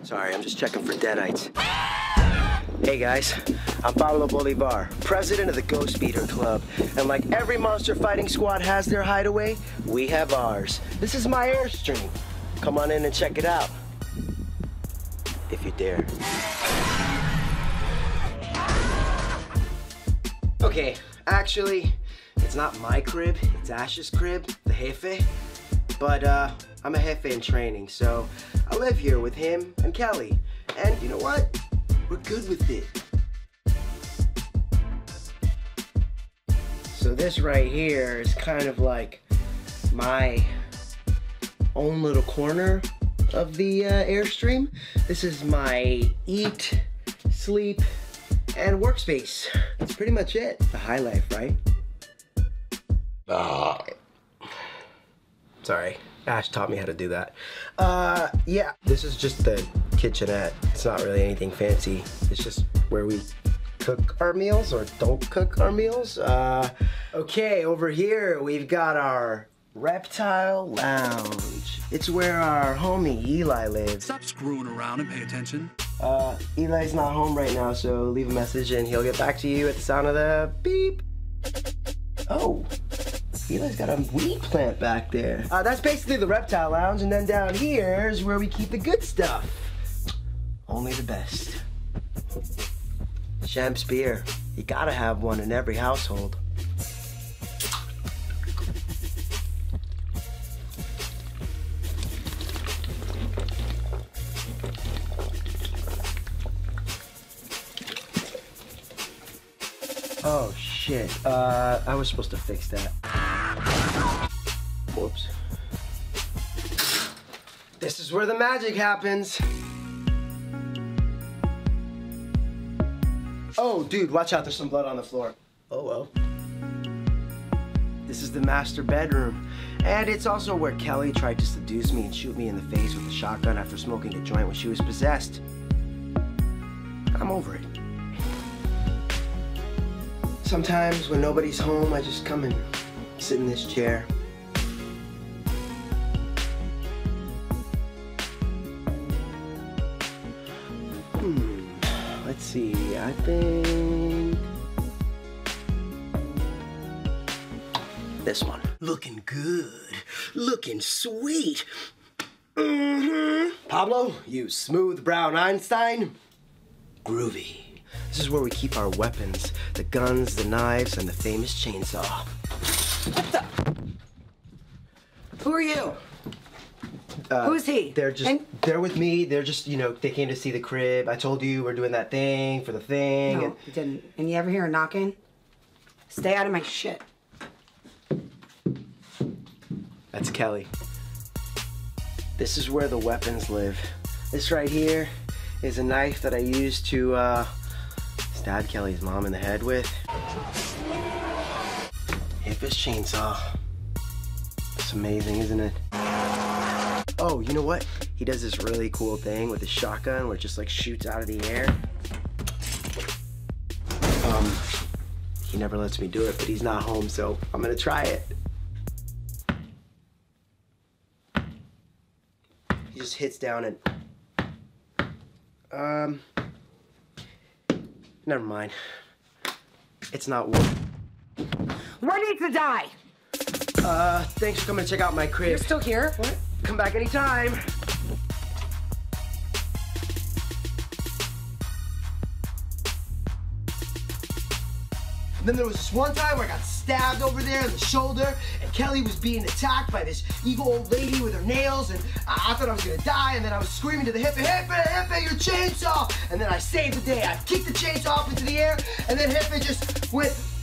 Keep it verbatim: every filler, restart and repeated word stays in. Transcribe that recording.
Sorry, I'm just checking for deadites. Hey guys, I'm Pablo Bolivar, president of the Ghost Beater Club. And like every monster fighting squad has their hideaway, we have ours. This is my Airstream. Come on in and check it out. If you dare. Okay, actually, it's not my crib, it's Ash's crib, the Jefe. But uh, I'm a Jefe in training, so I live here with him and Kelly. And you know what? We're good with it. So this right here is kind of like my own little corner of the uh, Airstream. This is my eat, sleep, and workspace. That's pretty much it. The high life, right? Ah. Sorry, Ash taught me how to do that. Uh, yeah, this is just the kitchenette. It's not really anything fancy. It's just where we cook our meals or don't cook our meals. Uh, okay, over here we've got our reptile lounge. It's where our homie Eli lives. Stop screwing around and pay attention. Uh, Eli's not home right now, so leave a message and he'll get back to you at the sound of the beep. Oh. Eli's got a weed plant back there. Uh, that's basically the reptile lounge, and then down here is where we keep the good stuff. Only the best. Champs beer. You gotta have one in every household. Oh shit, uh, I was supposed to fix that. Whoops. This is where the magic happens. Oh, dude, watch out, there's some blood on the floor. Oh well. This is the master bedroom. And it's also where Kelly tried to seduce me and shoot me in the face with a shotgun after smoking a joint when she was possessed. I'm over it. Sometimes when nobody's home, I just come and sit in this chair. Hmm, let's see, I think this one. Looking good, looking sweet. Mm-hmm. Pablo, you smooth brown Einstein. Groovy. This is where we keep our weapons, the guns, the knives, and the famous chainsaw. What the? Who are you? Uh, Who's he? They're just, and they're with me. They're just, you know, they came to see the crib. I told you we're doing that thing for the thing. No, and... you didn't. And you ever hear a knocking? Stay out of my shit. That's Kelly. This is where the weapons live. This right here is a knife that I used to uh, stab Kelly's mom in the head with. Hippish chainsaw. It's amazing, isn't it? Oh, you know what? He does this really cool thing with his shotgun where it just like shoots out of the air. Um, he never lets me do it, but he's not home, so I'm gonna try it. He just hits down and... Um... Never mind. It's not wood. What needs to die? Uh, thanks for coming to check out my crib. You're still here? What? Come back anytime. And then there was this one time where I got stabbed over there in the shoulder, and Kelly was being attacked by this evil old lady with her nails, and I, I thought I was gonna die, and then I was screaming to the hippie, hippie, hippie, your chainsaw! And then I saved the day. I kicked the chainsaw up into the air, and then hippie just went